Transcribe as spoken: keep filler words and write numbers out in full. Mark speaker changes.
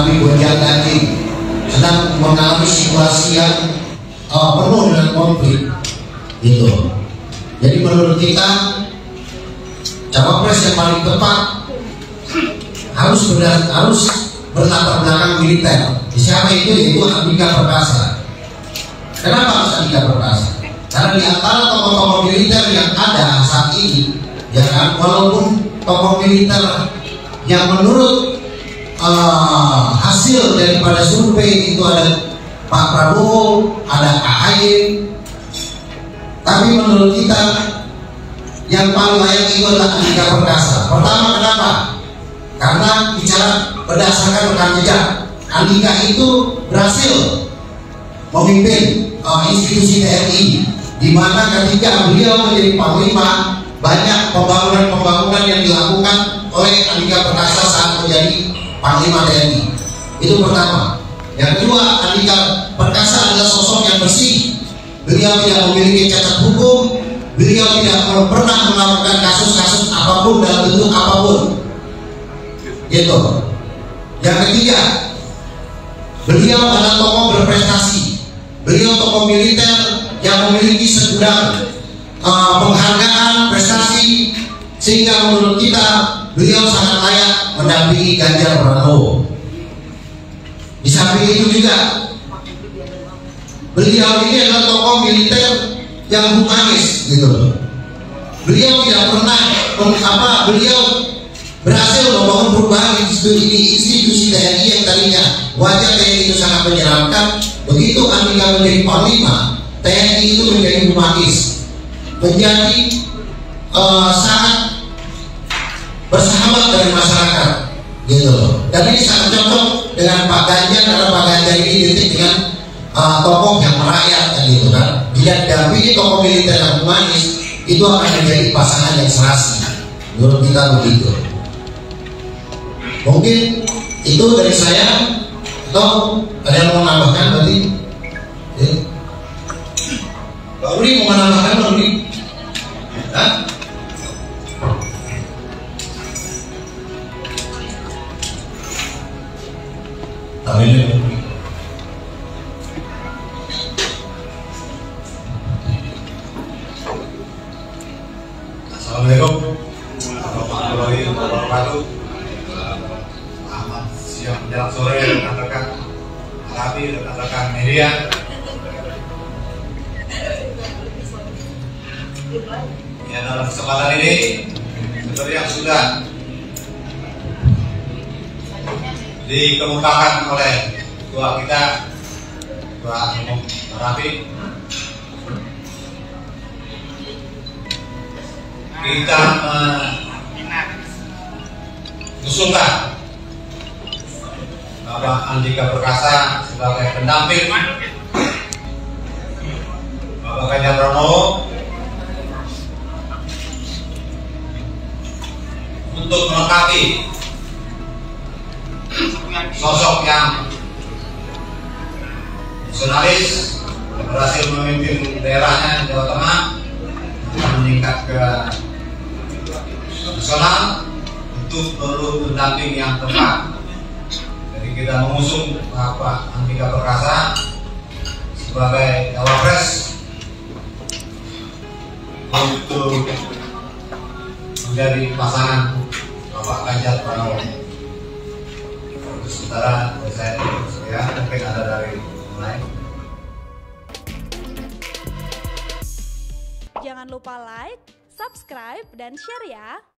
Speaker 1: menghadapi gonjang ganjing, sedang mengalami situasi yang uh, penuh dengan konflik, gitu. Jadi menurut kita cawapres yang paling tepat harus benar, harus berlatar belakang militer. Siapa itu? Yaitu Andika Perkasa. Kenapa harus Andika Perkasa? Karena di antara tokoh-tokoh militer yang ada saat ini, ya kan, walaupun tokoh militer yang menurut uh, hasil daripada survei itu ada Pak Prabowo, ada A H Y, tapi menurut kita yang paling layak itu adalah Andika Perkasa. Pertama, kenapa? Karena bicara berdasarkan rekam jejak, Andika itu berhasil memimpin uh, institusi T N I, di mana ketika beliau menjadi panglima, banyak pembangunan-pembangunan yang dilakukan oleh Andika Perkasa saat menjadi panglima T N I. Itu pertama. Yang kedua, Andika Perkasa adalah sosok yang bersih. Beliau tidak memiliki cacat hukum. Beliau tidak pernah melakukan kasus-kasus apapun dalam bentuk apapun. Gitu. Yang ketiga, beliau adalah tokoh berprestasi. Beliau tokoh militer yang memiliki segudang uh, penghargaan, prestasi, sehingga menurut kita beliau sangat layak mendampingi Ganjar Pranowo. Di samping itu juga beliau ini adalah tokoh militer yang humanis, gitu loh. Beliau tidak pernah apa beliau berhasil membangun perubahan institusi, institusi T N I yang tadinya wajah T N I itu sangat menyeramkan. Begitu Andika menjadi panglima, T N I itu menjadi humanis, menjadi uh, sangat bersahabat dari masyarakat, gitu loh. Dan ini sangat cocok dengan Pak Ganjar, karena Pak Ganjar ini identik dengan uh, tokoh yang merakyat, kan, gitu kan. Bila dampingi tokoh militer yang humanis, itu akan menjadi pasangan yang serasi. Menurut kita begitu. Mungkin itu dari saya. Atau ada yang mau menambahkan berarti? Ya. Pak Uri mau menambahkan, Pak Uri? Hah? Tahu ini, Pak Uri.
Speaker 2: Assalamualaikum warahmatullahi wabarakatuh. Selamat siang menjelang sore rekan-rekan Arabi, rekan-rekan media. Ya, dalam kesempatan ini seperti yang sudah dikemukakan oleh ketua kita, Ketua Umum Arabi, kita mengusulkan Bapak Andika Perkasa sebagai pendamping Bapak Ganjar Pranowo untuk melengkapi sosok yang nasionalis, berhasil memimpin daerahnya Jawa Tengah, meningkat ke nasional, untuk perlu pendamping yang tepat. Jadi kita mengusung Bapak Andika Perkasa sebagai cawapres untuk menjadi pasangan Bapak Ganjar Pranowo. Untuk sementara saya sekian, mungkin ada dari lain.
Speaker 3: Jangan lupa like, subscribe, dan share ya.